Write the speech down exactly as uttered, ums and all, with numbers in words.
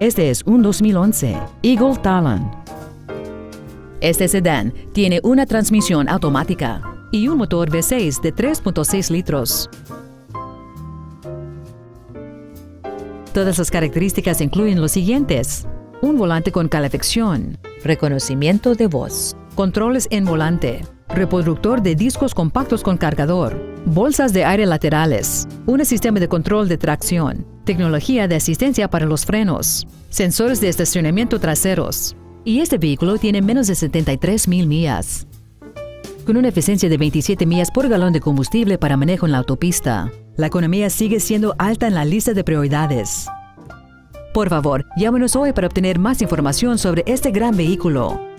Este es un dos mil once Eagle Talon. Este sedán tiene una transmisión automática y un motor V seis de tres punto seis litros. Todas las características incluyen los siguientes: un volante con calefacción, reconocimiento de voz, controles en volante, reproductor de discos compactos con cargador, bolsas de aire laterales, un sistema de control de tracción, tecnología de asistencia para los frenos, sensores de estacionamiento traseros. Y este vehículo tiene menos de setenta y tres mil millas. Con una eficiencia de veintisiete millas por galón de combustible para manejo en la autopista, la economía sigue siendo alta en la lista de prioridades. Por favor, llámenos hoy para obtener más información sobre este gran vehículo.